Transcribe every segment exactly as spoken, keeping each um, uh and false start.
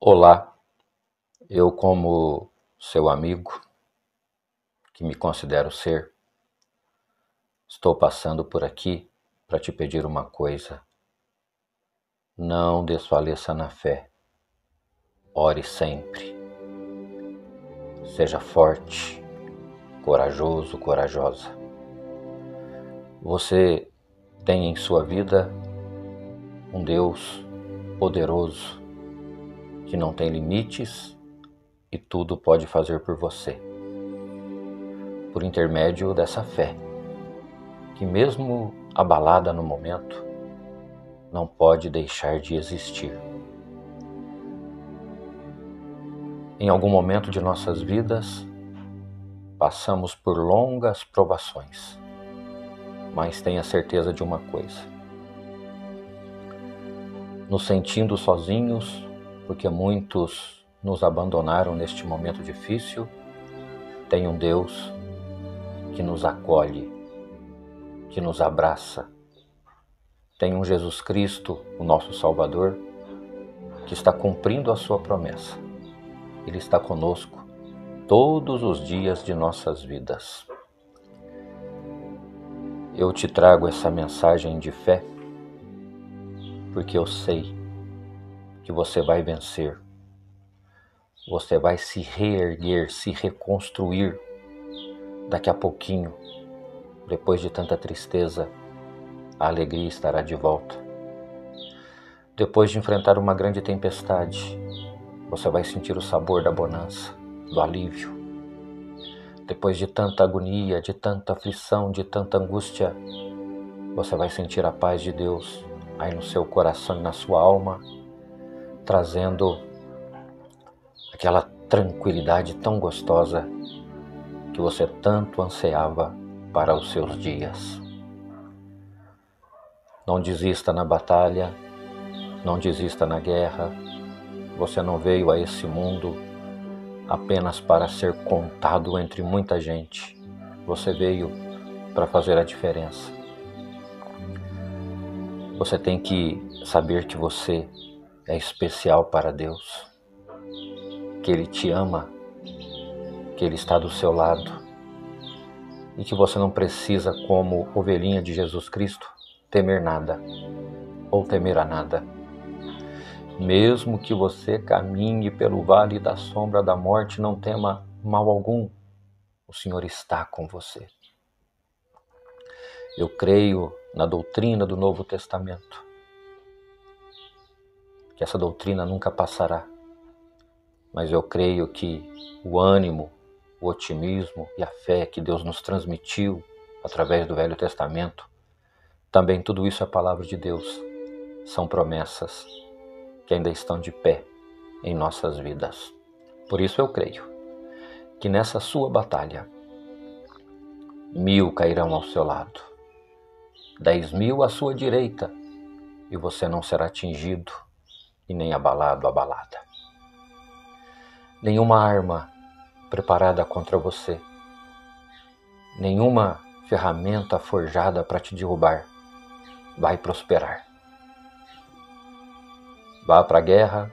Olá, eu como seu amigo, que me considero ser, estou passando por aqui para te pedir uma coisa. Não desfaleça na fé, ore sempre. Seja forte, corajoso, corajosa. Você tem em sua vida um Deus poderoso, que não tem limites e tudo pode fazer por você, por intermédio dessa fé, que mesmo abalada no momento, não pode deixar de existir. Em algum momento de nossas vidas, passamos por longas provações, mas tenha certeza de uma coisa: nos sentindo sozinhos, porque muitos nos abandonaram neste momento difícil, tem um Deus que nos acolhe, que nos abraça. Tem um Jesus Cristo, o nosso Salvador, que está cumprindo a sua promessa. Ele está conosco todos os dias de nossas vidas. Eu te trago essa mensagem de fé, porque eu sei que você vai vencer. Você vai se reerguer, se reconstruir. Daqui a pouquinho, depois de tanta tristeza, a alegria estará de volta. Depois de enfrentar uma grande tempestade, você vai sentir o sabor da bonança, do alívio. Depois de tanta agonia, de tanta aflição, de tanta angústia, você vai sentir a paz de Deus aí no seu coração e na sua alma, trazendo aquela tranquilidade tão gostosa que você tanto ansiava para os seus dias. Não desista na batalha, não desista na guerra. Você não veio a esse mundo apenas para ser contado entre muita gente. Você veio para fazer a diferença. Você tem que saber que você é especial para Deus, que Ele te ama, que Ele está do seu lado e que você não precisa, como ovelhinha de Jesus Cristo, temer nada ou temer a nada. Mesmo que você caminhe pelo vale da sombra da morte, não tema mal algum. O Senhor está com você. Eu creio na doutrina do Novo Testamento, que essa doutrina nunca passará. Mas eu creio que o ânimo, o otimismo e a fé que Deus nos transmitiu através do Velho Testamento, também tudo isso é palavra de Deus. São promessas que ainda estão de pé em nossas vidas. Por isso eu creio que nessa sua batalha, mil cairão ao seu lado, dez mil à sua direita, e você não será atingido e nem abalado, abalada. Nenhuma arma preparada contra você, nenhuma ferramenta forjada para te derrubar vai prosperar. Vá para a guerra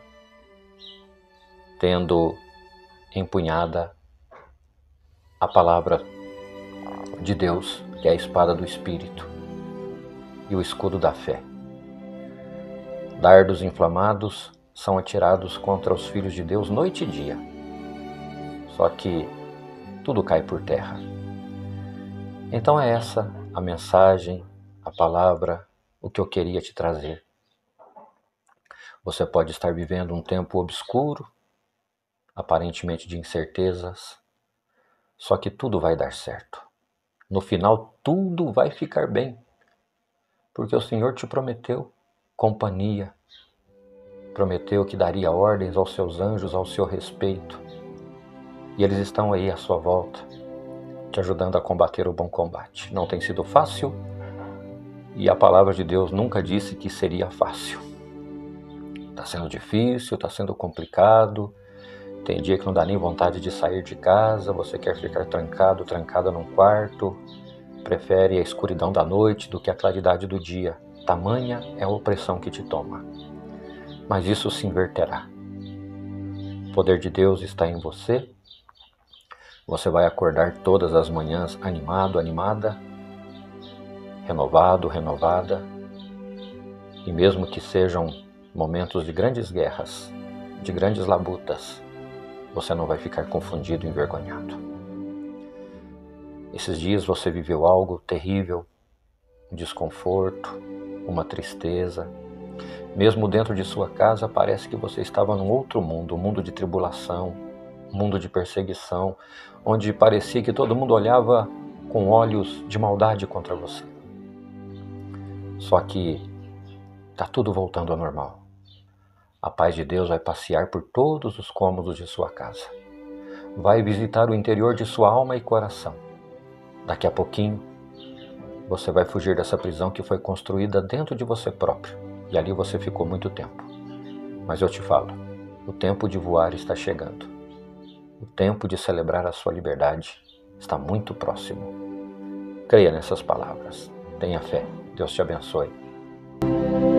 tendo empunhada a palavra de Deus, que é a espada do Espírito e o escudo da fé. Dardos inflamados são atirados contra os filhos de Deus noite e dia. Só que tudo cai por terra. Então é essa a mensagem, a palavra, o que eu queria te trazer. Você pode estar vivendo um tempo obscuro, aparentemente de incertezas, só que tudo vai dar certo. No final, tudo vai ficar bem, porque o Senhor te prometeu companhia, prometeu que daria ordens aos seus anjos ao seu respeito, e eles estão aí à sua volta, te ajudando a combater o bom combate. Não tem sido fácil, e a palavra de Deus nunca disse que seria fácil. Está sendo difícil, está sendo complicado, tem dia que não dá nem vontade de sair de casa, você quer ficar trancado, trancada num quarto, prefere a escuridão da noite do que a claridade do dia. Tamanha é a opressão que te toma. Mas isso se inverterá. O poder de Deus está em você. Você vai acordar todas as manhãs animado, animada, renovado, renovada. E mesmo que sejam momentos de grandes guerras, de grandes labutas, você não vai ficar confundido e envergonhado. Esses dias você viveu algo terrível, um desconforto, uma tristeza. Mesmo dentro de sua casa, parece que você estava num outro mundo, um mundo de tribulação, um mundo de perseguição, onde parecia que todo mundo olhava com olhos de maldade contra você. Só que está tudo voltando ao normal. A paz de Deus vai passear por todos os cômodos de sua casa. Vai visitar o interior de sua alma e coração. Daqui a pouquinho, você vai fugir dessa prisão que foi construída dentro de você próprio. E ali você ficou muito tempo. Mas eu te falo, o tempo de voar está chegando. O tempo de celebrar a sua liberdade está muito próximo. Creia nessas palavras. Tenha fé. Deus te abençoe.